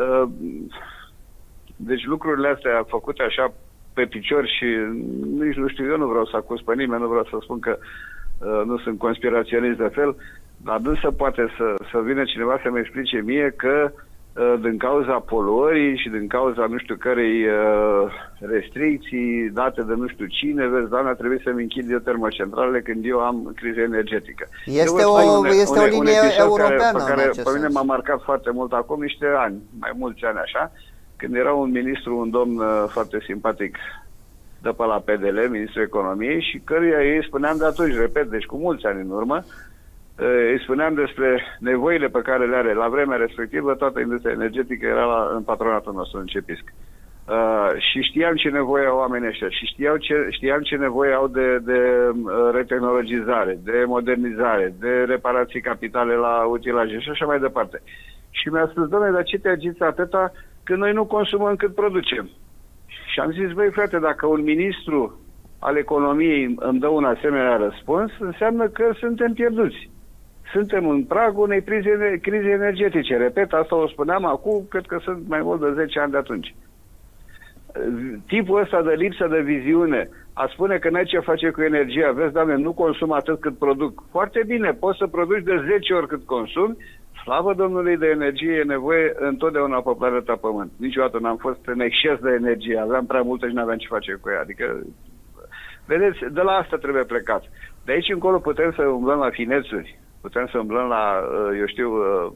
Deci lucrurile astea făcute așa pe picior și nici nu știu, eu nu vreau să acuz pe nimeni, nu vreau să spun că nu sunt conspiraționist de fel, dar nu se poate să, să vină cineva să-mi explice mie că din cauza poluării și din cauza nu știu cărei uh, restricții date de nu știu cine, vezi, doamna, trebuie să-mi închid eu termocentralele când eu am criză energetică. Este o, un, este un, o linie un europeană care, pe care pe mine sens. m-a marcat foarte mult acum niște ani, mai mulți ani așa, când era un ministru, un domn uh, foarte simpatic de pe la P D L, ministrul economiei, și căruia ei spuneam de atunci, repet, deci cu mulți ani în urmă, îi spuneam despre nevoile pe care le are. La vremea respectivă, toată industria energetică era la, în patronatul nostru, în Cepisc. Uh, și știam ce nevoie au oamenii ăștia și știau ce, știam ce nevoie au de, de uh, retehnologizare, de modernizare, de reparații capitale la utilaje și așa mai departe. Și mi-a spus, dom'le, dar ce te agiți atâta când noi nu consumăm cât producem? Și am zis, băi frate, dacă un ministru al economiei îmi dă un asemenea răspuns, înseamnă că suntem pierduți. Suntem în pragul unei crize, crize energetice. Repet, asta o spuneam acum, cred că sunt mai mult de zece ani de atunci. Tipul ăsta de lipsă de viziune, a spune că n-ai ce face cu energia, vezi, doamne, nu consum atât cât produc. Foarte bine, poți să produci de zece ori cât consumi, slavă Domnului, de energie e nevoie întotdeauna pe planeta Pământ. Niciodată n-am fost în exces de energie, aveam prea multă și n-aveam ce face cu ea. Adică, vedeți, de la asta trebuie plecat. De aici încolo putem să umblăm la finețuri. Putem să umblăm la, eu știu,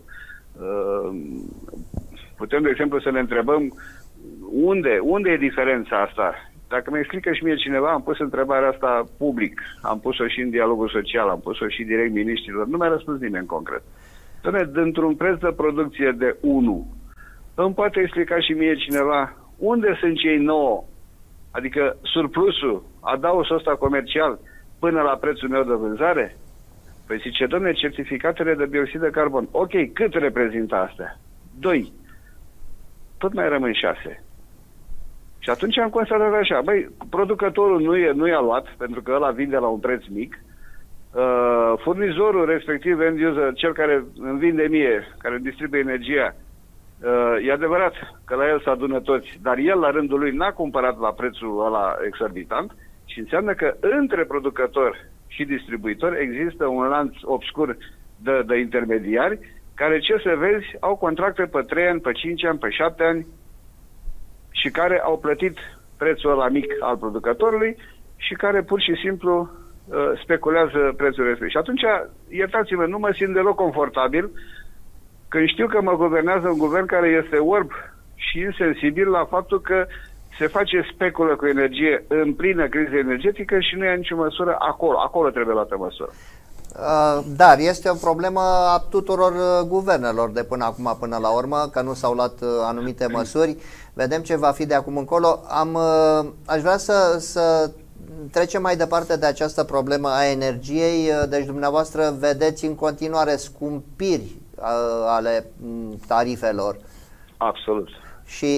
putem, de exemplu, să ne întrebăm unde, unde e diferența asta. Dacă mi explică și mie cineva, am pus întrebarea asta public, am pus-o și în dialogul social, am pus-o și direct miniștrilor, nu mi-a răspuns nimeni concret. Doamne, dintr-un preț de producție de unu, îmi poate explica și mie cineva unde sunt cei nouă, adică surplusul, adausul ăsta comercial, până la prețul meu de vânzare? Păi zice, dom'le, certificatele de bioxid de carbon. Ok, cât reprezintă astea? doi, tot mai rămân șase. Și atunci am constatat așa, băi, producătorul nu e, nu i-a luat, pentru că ăla vinde la un preț mic, uh, furnizorul, respectiv end user, cel care îmi vinde mie, care distribuie energia, uh, e adevărat că la el se adună toți, dar el la rândul lui n-a cumpărat la prețul ăla exorbitant și înseamnă că între producător și distribuitor există un lanț obscur de, de intermediari care, ce să vezi, au contracte pe trei ani, pe cinci ani, pe șapte ani și care au plătit prețul ăla mic al producătorului și care pur și simplu uh, speculează prețul respectiv. Și atunci, iertați-mă, nu mă simt deloc confortabil când știu că mă guvernează un guvern care este orb și insensibil la faptul că se face speculă cu energie în plină criză energetică și nu ia nicio măsură acolo. Acolo trebuie luată măsură. Dar este o problemă a tuturor guvernelor de până acum, până la urmă, că nu s-au luat anumite măsuri. Vedem ce va fi de acum încolo. Am, aș vrea să, să trecem mai departe de această problemă a energiei. Deci dumneavoastră vedeți în continuare scumpiri ale tarifelor. Absolut. Și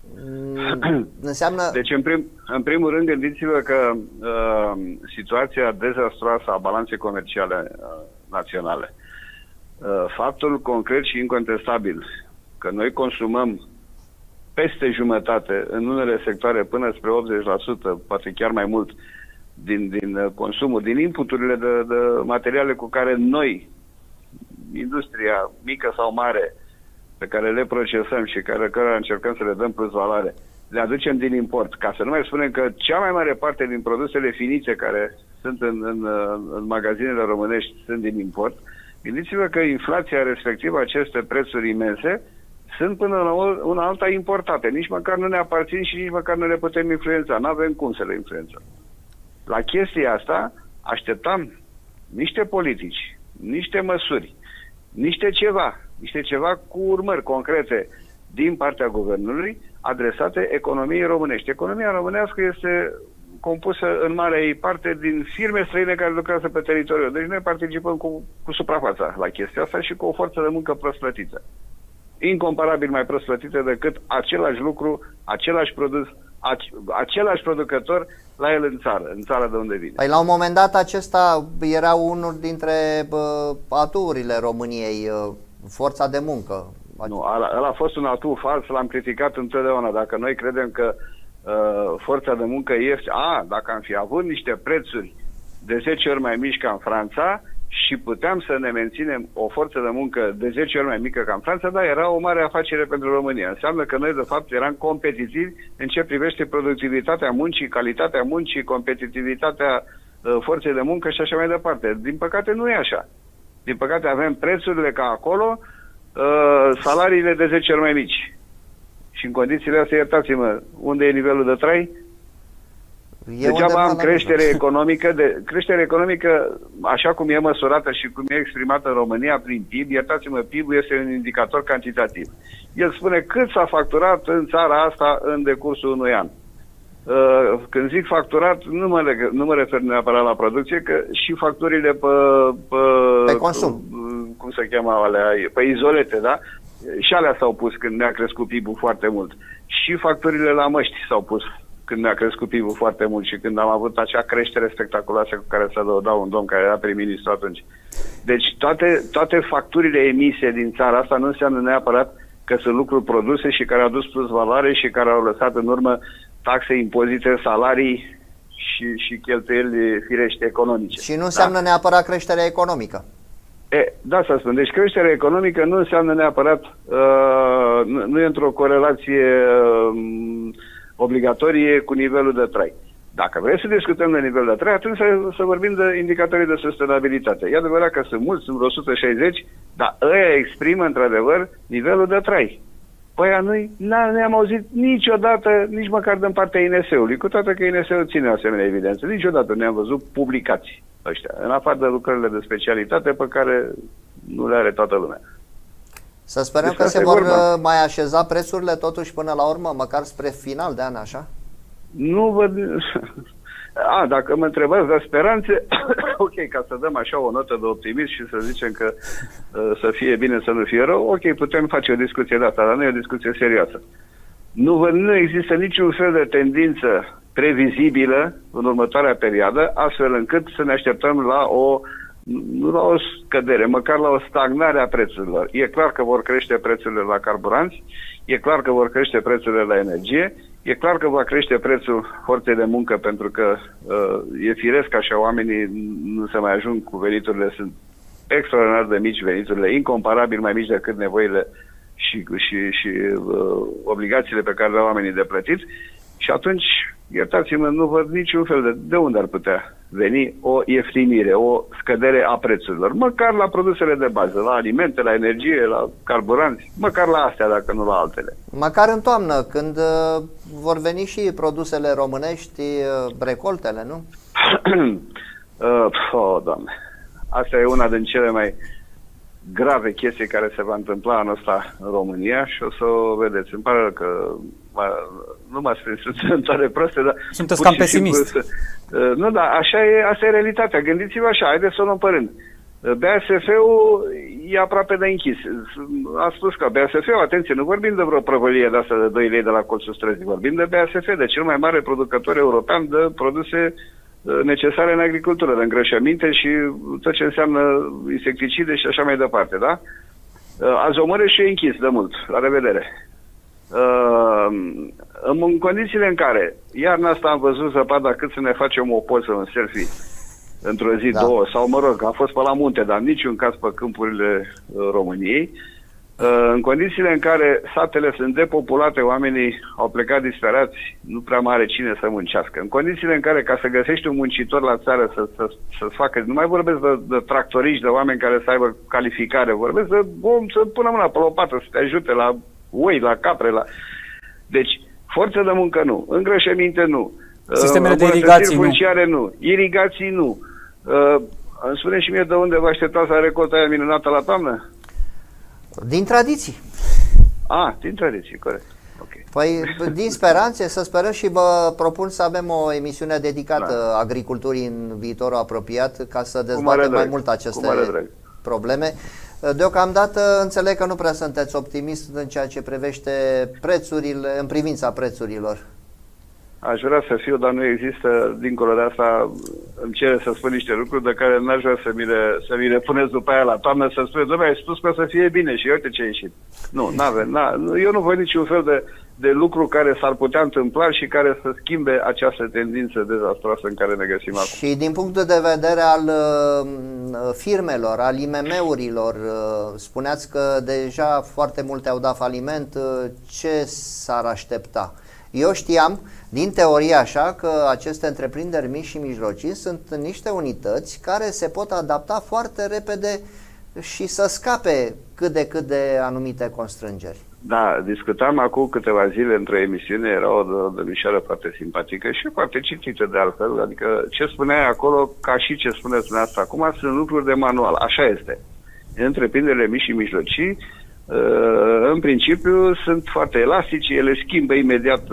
înseamnă... Deci, în, prim, în primul rând, gândiți-vă că uh, situația dezastroasă a balanței comerciale uh, naționale, uh, faptul concret și incontestabil că noi consumăm peste jumătate, în unele sectoare până spre optzeci la sută, poate chiar mai mult, din, din consumul, din inputurile de, de materiale cu care noi, industria mică sau mare, pe care le procesăm și care, care încercăm să le dăm plus valoare, le aducem din import. Ca să nu mai spunem că cea mai mare parte din produsele finite care sunt în, în, în magazinele românești sunt din import, gândiți-vă că inflația respectivă, aceste prețuri imense, sunt până la una alta importate. Nici măcar nu ne aparțin și nici măcar nu le putem influența. Nu avem cum să le influențăm. La chestia asta așteptam niște politici, niște măsuri, niște ceva, niște ceva cu urmări concrete din partea guvernului adresate economiei românești. Economia românească este compusă în marea ei parte din firme străine care lucrează pe teritoriu. Deci noi participăm cu, cu suprafața la chestia asta și cu o forță de muncă prost plătită. Incomparabil mai prost plătită decât același lucru, același produs, același producător la el în țară, în țara de unde vine. Păi la un moment dat acesta era unul dintre uh, aturile României, uh, forța de muncă. Nu, ăla a fost un atu fals, l-am criticat întotdeauna. Dacă noi credem că uh, forța de muncă este... A, dacă am fi avut niște prețuri de zece ori mai mici ca în Franța și puteam să ne menținem o forță de muncă de zece ori mai mică ca în Franța, da, era o mare afacere pentru România. Înseamnă că noi, de fapt, eram competitivi în ce privește productivitatea muncii, calitatea muncii, competitivitatea uh, forței de muncă și așa mai departe. Din păcate nu e așa. Din păcate avem prețurile ca acolo, uh, salariile de zece ori mai mici. Și în condițiile astea, iertați-mă, unde e nivelul de trai? E Degeaba am creștere economică, de, creștere economică așa cum e măsurată și cum e exprimată în România prin P I B. Iertați-mă, P I B-ul este un indicator cantitativ. El spune cât s-a facturat în țara asta în decursul unui an. Uh, când zic facturat, nu mă, nu mă refer neapărat la producție, că și facturile pe, pe, pe consum, cum se cheamă alea, pe izolete, da? Și alea s-au pus când ne-a crescut P I B-ul foarte mult. Și facturile la măști s-au pus când ne-a crescut P I B-ul foarte mult și când am avut acea creștere spectaculoasă cu care s-a lăudat un domn care era prim-ministru atunci. Deci toate, toate facturile emise din țara asta nu înseamnă neapărat că sunt lucruri produse și care au dus plus valoare și care au lăsat în urmă taxe, impozite, salarii și, și cheltuieli firește economice. Și nu înseamnă da? neapărat creșterea economică. E, da, să spun. Deci creșterea economică nu înseamnă neapărat, uh, nu, nu e într-o corelație uh, obligatorie cu nivelul de trai. Dacă vrei să discutăm de nivel de trai, atunci să, să vorbim de indicatorii de sustenabilitate. E adevărat că sunt mulți, sunt vreo o sută șaizeci, dar ăia exprimă într-adevăr nivelul de trai. Păi noi n-am auzit niciodată, nici măcar din partea I N S-ului, cu toate că I N S-ul ține asemenea evidență. Niciodată nu am văzut publicații ăștia, în afară de lucrările de specialitate pe care nu le are toată lumea. Să sperăm deci că se vor vorba. mai așeza prețurile totuși până la urmă, măcar spre final de an, așa? Nu văd... a, dacă mă întrebați de speranțe, ok, ca să dăm așa o notă de optimism și să zicem că uh, să fie bine, să nu fie rău, ok, putem face o discuție de asta, dar nu e o discuție serioasă. Nu, nu există niciun fel de tendință previzibilă în următoarea perioadă, astfel încât să ne așteptăm la o, nu la o scădere, măcar la o stagnare a prețurilor. E clar că vor crește prețurile la carburanți, e clar că vor crește prețurile la energie, e clar că va crește prețul forței de muncă, pentru că uh, e firesc așa, oamenii nu se mai ajung cu veniturile, sunt extraordinar de mici veniturile, incomparabil mai mici decât nevoile și, și, și uh, obligațiile pe care le au oamenii de plătit. Și atunci, iertați-mă, nu văd niciun fel de, de unde ar putea veni o ieftinire, o scădere a prețurilor. Măcar la produsele de bază, la alimente, la energie, la carburanți, măcar la astea, dacă nu la altele. Măcar în toamnă, când uh, vor veni și produsele românești, uh, recoltele, nu? uh, oh, Doamne, asta e una din cele mai grave chestii care se va întâmpla anul ăsta în România și o să o vedeți. Îmi pare că nu m-ați prins întâmplare proaste, dar... Sunteți cam pesimist. Să, uh, nu, dar așa e, asta e realitatea. Gândiți-vă așa, haideți să o luăm pe rând. B A S F-ul e aproape de închis. A spus că B A S F-ul, atenție, nu vorbim de vreo prăvălie de asta de doi lei de la colțul străzii, vorbim de B A S F, de cel mai mare producător european de produse necesare în agricultură, de îngrășăminte și tot ce înseamnă insecticide și așa mai departe, da? Azi omorât și e închis de mult. La revedere! În condițiile în care iarna asta am văzut zăpada cât să ne facem o poză, un selfie într-o zi, da. două, sau mă rog, am fost pe la munte, dar în niciun caz pe câmpurile României. În condițiile în care satele sunt depopulate, oamenii au plecat disperați, nu prea mare cine să muncească. În condițiile în care, ca să găsești un muncitor la țară să, să, să-ți facă, nu mai vorbesc de, de tractoriști, de oameni care să aibă calificare, vorbesc de om să pună mâna pe lopată, să te ajute la oi, la capre, la... Deci, forță de muncă nu, îngrășăminte nu, sistemele de irigații nu, nu, irigații nu. Uh, îmi spune și mie de unde vă așteptați la recolta aia minunată la toamnă? Din tradiții. Ah, din tradiții, corect. Okay. Păi, din speranțe, să sperăm și vă propun să avem o emisiune dedicată da. agriculturii în viitorul apropiat, ca să dezbatem mai mult aceste probleme. Deocamdată înțeleg că nu prea sunteți optimist în ceea ce privește prețurile, în privința prețurilor. Aș vrea să fiu, dar nu există, dincolo de asta, îmi cere să spun niște lucruri de care n-aș vrea să mi le, să mi le puneți după aia la toamnă, să spuneți, dom'le, ai spus că o să fie bine și uite ce a ieșit. Nu, n-avem, eu nu văd niciun fel de, de lucru care s-ar putea întâmpla și care să schimbe această tendință dezastroasă în care ne găsim acum. Și din punctul de vedere al uh, firmelor, al I M M-urilor, uh, spuneați că deja foarte multe au dat faliment, uh, ce s-ar aștepta? Eu știam, din teorie așa, că aceste întreprinderi mici și mijlocii sunt niște unități care se pot adapta foarte repede și să scape cât de cât de anumite constrângeri. Da, discutam acum câteva zile într-o emisiune, era o domnișoară foarte simpatică și foarte citită de altfel, adică ce spuneai acolo, ca și ce spuneți dumneavoastră acum, sunt lucruri de manual, așa este. Întreprinderile mici și mijlocii, în principiu, sunt foarte elastice, ele schimbă imediat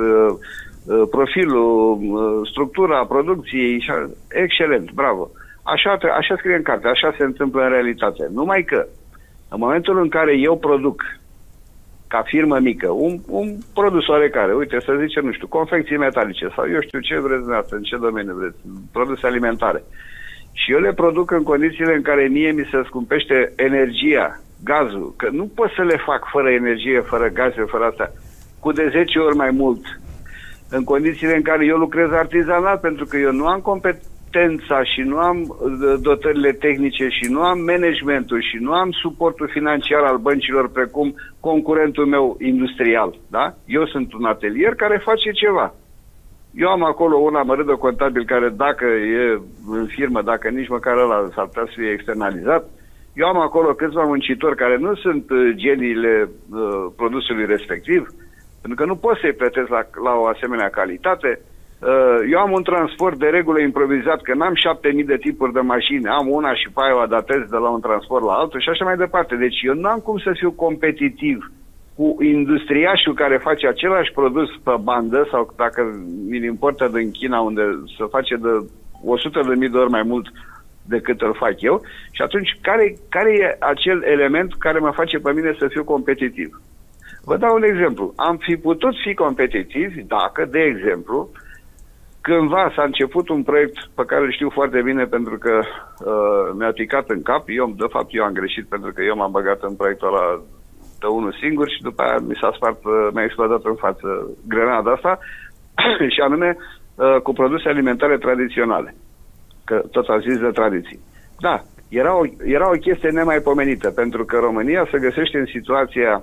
profilul, structura producției, excelent, bravo. Așa, așa scrie în carte, așa se întâmplă în realitate. Numai că, în momentul în care eu produc, ca firmă mică, un, un produs oarecare, uite, să zicem, nu știu, confecții metalice sau eu știu ce vreți dumneavoastră, în ce domeniu vreți, produse alimentare, și eu le produc în condițiile în care mie mi se scumpește energia, gazul, că nu pot să le fac fără energie, fără gaze, fără asta, cu de zece ori mai mult, în condițiile în care eu lucrez artizanal, pentru că eu nu am competența și nu am dotările tehnice și nu am managementul și nu am suportul financiar al băncilor precum concurentul meu industrial, da? Eu sunt un atelier care face ceva. Eu am acolo un amărât de contabil care, dacă e în firmă, dacă nici măcar ăla s-ar putea să fie externalizat, eu am acolo câțiva muncitori care nu sunt uh, geniile uh, produsului respectiv, pentru că nu pot să-i plătesc la, la o asemenea calitate. Uh, eu am un transport de regulă improvizat, că n-am șapte mii de tipuri de mașini, am una și pe aia o adaptez de la un transport la altul și așa mai departe. Deci eu n-am cum să fiu competitiv cu industriașul care face același produs pe bandă sau dacă îl importă din China unde se face de o sută de mii de ori mai mult decât îl fac eu și atunci care, care e acel element care mă face pe mine să fiu competitiv? Vă dau un exemplu. Am fi putut fi competitivi dacă, de exemplu, cândva s-a început un proiect pe care îl știu foarte bine pentru că uh, mi-a picat în cap. Eu, de fapt, eu am greșit pentru că eu m-am băgat în proiectul ăla de unul singur și după aia mi s-a spart, uh, mi-a explodat în față grenada asta și anume uh, cu produse alimentare tradiționale. Că tot a zis de tradiții. Da, era o, era o chestie nemaipomenită pentru că România se găsește în situația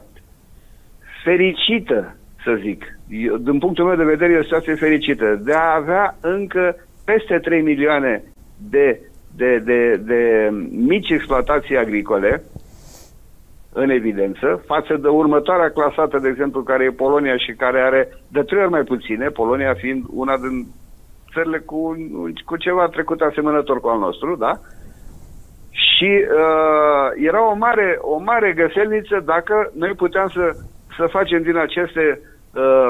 fericită, să zic, eu, din punctul meu de vedere e o situație fericită, de a avea încă peste trei milioane de, de, de, de mici exploatații agricole în evidență, față de următoarea clasată, de exemplu, care e Polonia și care are de trei ori mai puține, Polonia fiind una din țările cu, cu ceva trecut asemănător cu al nostru, da? Și uh, era o mare, o mare găselniță dacă noi puteam să să facem din aceste uh,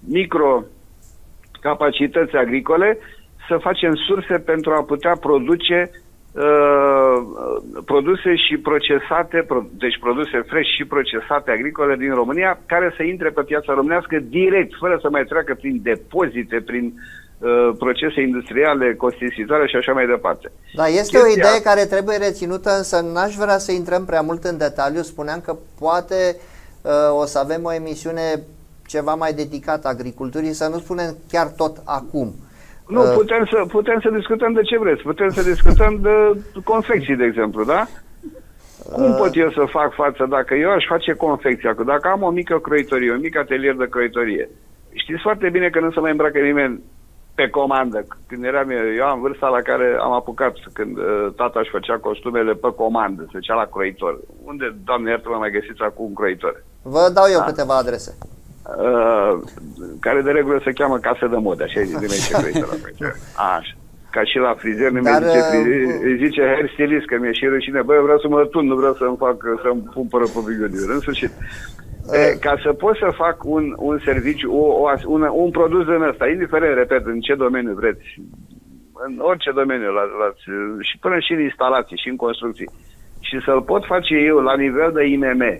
micro-capacități agricole, să facem surse pentru a putea produce uh, produse și procesate, pro, deci produse fresh și procesate agricole din România, care să intre pe piața românească direct, fără să mai treacă prin depozite, prin uh, procese industriale costisitoare și așa mai departe. Da, este Chestia... o idee care trebuie reținută, însă n-aș vrea să intrăm prea mult în detaliu. Spuneam că poate o să avem o emisiune ceva mai dedicată agriculturii, să nu spunem chiar tot acum. Nu, putem să, putem să discutăm de ce vreți. Putem să discutăm de confecții, de exemplu, da? Cum pot eu să fac față dacă eu aș face confecția? Că dacă am o mică croitorie, un mic atelier de croitorie, știți foarte bine că nu se mai îmbracă nimeni pe comandă. Când eram eu, eu am vârsta la care am apucat când uh, tata își făcea costumele pe comandă, se făcea la croitor. Unde, Doamne iartă, mă mai găsiți acum un croitor? Vă dau eu da? câteva adrese. Uh, care de regulă se cheamă casă de modă, așa îi zice croitor la croitor. Așa. Ca și la frizer, nu Dar, zice, frizer, îi zice hair stylist, că mi-e și rușine. Băi, eu vreau să mă tun, nu vreau să-mi fac, să-mi pun pără pe bigodiu. În sfârșit. E, ca să pot să fac un, un serviciu, o, o, un, un produs din ăsta, indiferent, repet, în ce domeniu vreți, în orice domeniu, la, la, și până și în instalații, și în construcții, și să-l pot face eu la nivel de I M M,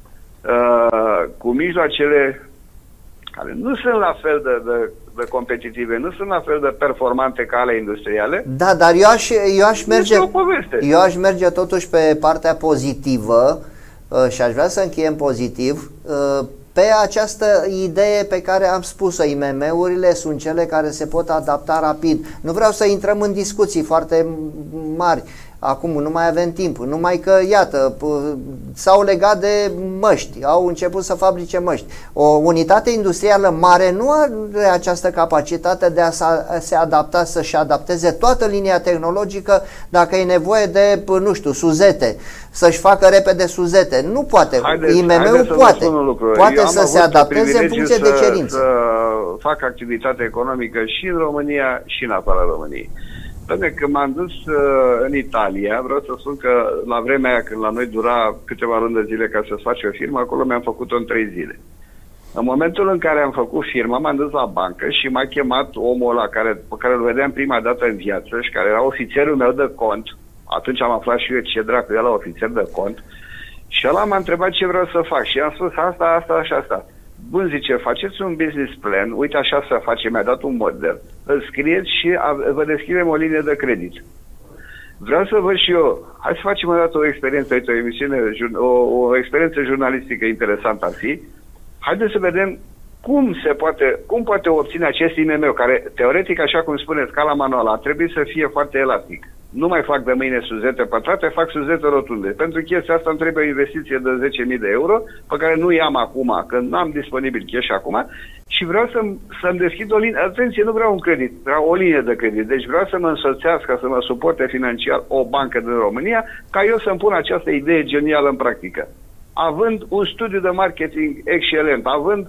uh, cu mijloacele care nu sunt la fel de, de, de competitive, nu sunt la fel de performante ca ale industriale. Da, dar eu aș, eu aș merge, eu aș merge totuși pe partea pozitivă. Și aș vrea să încheiem pozitiv pe această idee pe care am spus-o. I M M-urile sunt cele care se pot adapta rapid. Nu vreau să intrăm în discuții foarte mari. Acum nu mai avem timp. Numai că, iată, s-au legat de măști. Au început să fabrice măști. O unitate industrială mare nu are această capacitate de a se adapta, să-și adapteze toată linia tehnologică dacă e nevoie de, nu știu, suzete. Să-și facă repede suzete. Nu poate. Haideți, I M M-ul poate. Poate să se adapteze în funcție să, de cerințe. Să fac activitate economică și în România și în afara României. Doamne, când m-am dus uh, în Italia, vreau să spun că la vremea aia când la noi dura câteva luni de zile ca să-ți faci o firmă, acolo mi-am făcut-o în trei zile. În momentul în care am făcut firma, m-am dus la bancă și m-a chemat omul ăla care, pe care îl vedeam prima dată în viață și care era ofițerul meu de cont. Atunci am aflat și eu ce dracu era ofițer de cont. Și ăla m-a întrebat ce vreau să fac și am spus asta, asta și asta. Bun, zice, faceți un business plan, uite așa să facem, mi-a dat un model, îl scrieți și vă descriem o linie de credit. Vreau să văd și eu, hai să facem o dată o experiență, uite, o emisiune, o, o experiență jurnalistică interesantă ar fi. Haideți să vedem cum se poate, cum poate obține acest I M M, care teoretic, așa cum spuneți, ca la manual, ar trebui să fie foarte elastic. Nu mai fac de mâine suzete pătrate, fac suzete rotunde. Pentru chestia asta îmi trebuie o investiție de zece mii de euro, pe care nu i-am acum, că nu am disponibil cash acum, și vreau să-mi, să-mi deschid o linie. Atenție, nu vreau un credit, vreau o linie de credit. Deci vreau să mă însoțească, să mă suporte financiar o bancă din România, ca eu să-mi pun această idee genială în practică. Având un studiu de marketing excelent, având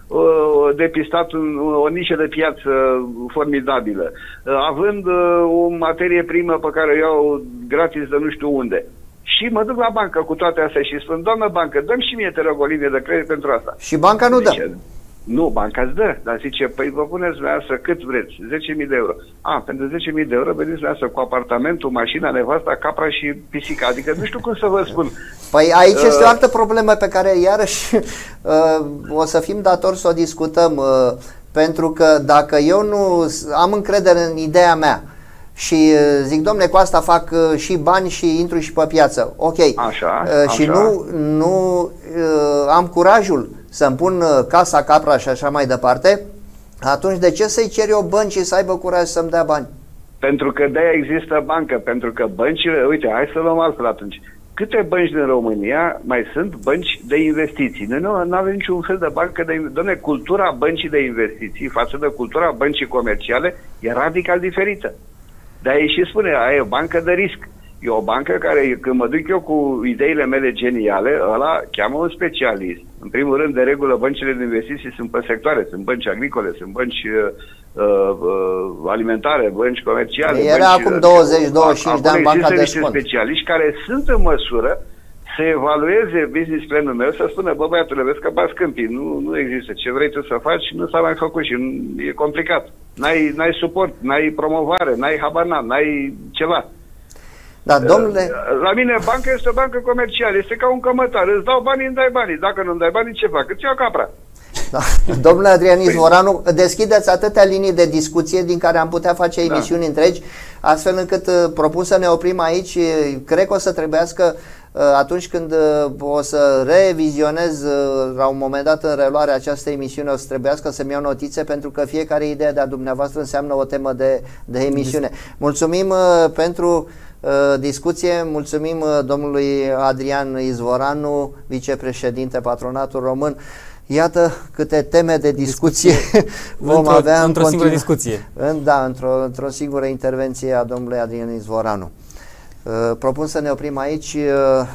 depistat un, o nișă de piață formidabilă, având o materie primă pe care o iau gratis de nu știu unde Și mă duc la bancă cu toate astea și spun, doamnă bancă, dăm și mie, te rog, o linie de credit pentru asta. Și banca nu zice, dă. Nu, banca îți dă, dar zice, păi vă puneți dumneavoastră cât vreți, zece mii de euro. A, pentru zece mii de euro veniți dumneavoastră cu apartamentul, mașina, nevasta, capra și pisica. Adică nu știu cum să vă spun. Păi aici uh, este o altă problemă pe care iarăși uh, o să fim datori să o discutăm. Uh, pentru că dacă eu nu am încredere în ideea mea și zic, domne, cu asta fac uh, și bani și intru și pe piață, ok, așa, uh, și așa. nu, nu uh, am curajul să-mi pun uh, casa, capra și așa mai departe, atunci de ce să-i cer eu băncii să aibă curaj să-mi dea bani? Pentru că de-aia există bancă, pentru că băncile, uite, hai să luăm altfel atunci. Câte bănci din România mai sunt bănci de investiții? Noi nu, nu avem niciun fel de bancă de investiții. Doamne, cultura băncii de investiții față de cultura băncii comerciale e radical diferită. De-aia și spune, aia e o bancă de risc. E o bancă care, când mă duc eu cu ideile mele geniale, ăla cheamă un specialist. În primul rând, de regulă, băncile de investiții sunt pe sectoare. Sunt bănci agricole, sunt bănci uh, uh, alimentare, bănci comerciale. Era bănci, acum douăzeci douăzeci și cinci de ani banca de niște specialiști care sunt în măsură să evalueze business planul meu, să spună, bă, băiatule, vezi că bați câmpii, nu, nu există. Ce vrei tu să faci, nu s-a mai făcut și nu, e complicat. N-ai, n-ai suport, n-ai promovare, n-ai habar n-am, n-ai ceva. Da, domnule... La mine banca este o bancă comercială, este ca un cămătar. Îți dau banii, îmi dai banii. Dacă nu-mi dai banii, ce fac? Îți iau capra. Da. Domnule Adrian Izvoranu, deschideți atâtea linii de discuție din care am putea face emisiuni da. întregi, astfel încât propun să ne oprim aici. Cred că o să trebuiască, atunci când o să revizionez la un moment dat în reluare această emisiune, o să trebuiască să-mi iau notițe, pentru că fiecare idee de-a dumneavoastră înseamnă o temă de, de emisiune. Mulțumim pentru discuție, mulțumim domnului Adrian Izvoranu, vicepreședinte Patronatul Român. Iată câte teme de discuție, discuție. vom într-o, avea într-o în singură discuție. În, da, într-o, într-o singură intervenție a domnului Adrian Izvoranu. Uh, propun să ne oprim aici. Uh,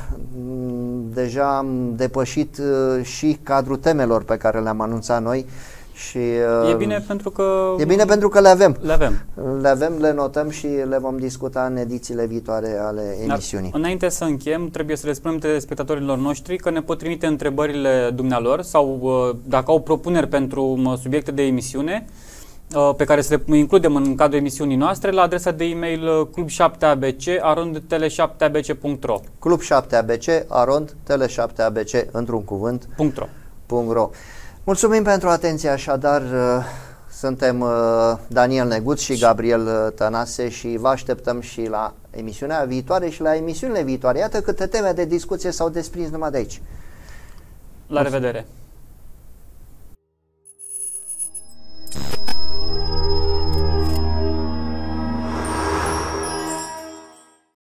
deja am depășit uh, și cadrul temelor pe care le-am anunțat noi. Și, uh, e bine pentru că e bine pentru că le avem. Le avem. Le avem, le notăm și le vom discuta în edițiile viitoare ale emisiunii. Dar, înainte să încheiem, trebuie să le spunem telespectatorilor noștri că ne pot trimite întrebările dumnealor sau uh, dacă au propuneri pentru uh, subiecte de emisiune uh, pe care să le includem în cadrul emisiunii noastre la adresa de e-mail uh, club șapte a b c arond tele șapte a b c punct ro club șapte a b c arond tele șapte a b c într-un cuvânt .ro. Mulțumim pentru atenție, așadar suntem Daniel Neguț și Gabriel Tănase și vă așteptăm și la emisiunea viitoare și la emisiunile viitoare. Iată câte teme de discuție s-au desprins numai de aici. La revedere!